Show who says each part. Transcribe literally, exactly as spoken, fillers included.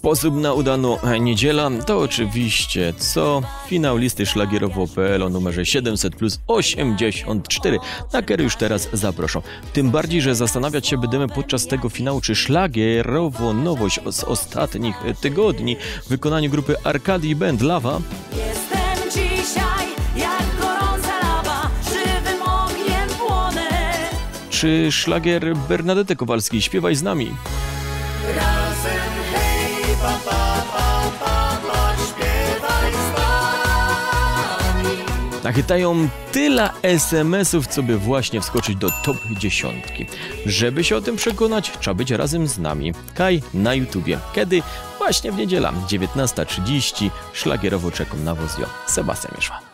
Speaker 1: Sposób na udaną niedzielę to oczywiście co? Finał listy szlagierowo kropka p l o numerze siedemset plus osiemdziesiąt cztery, na który już teraz zaproszę. Tym bardziej, że zastanawiać się będziemy podczas tego finału, czy szlagierowo nowość z ostatnich tygodni w wykonaniu grupy Arkadii Band Lawa
Speaker 2: Jestem dzisiaj jak gorąca lawa, żywym ogniem płonę.
Speaker 1: Czy szlagier Bernadety Kowalskiej Śpiewaj z nami.
Speaker 2: Razem hej, pa, pa, pa, pa, pa, śpiewaj z nami.
Speaker 1: Nachytają tyle es em esów, co by właśnie wskoczyć do top dziesiątki. Żeby się o tym przekonać, trzeba być razem z nami. Kaj na YouTubie. Kiedy? Właśnie w niedzielę, dziewiętnasta trzydzieści. Szlagierowo czekam na was. Sebastian Mieszła.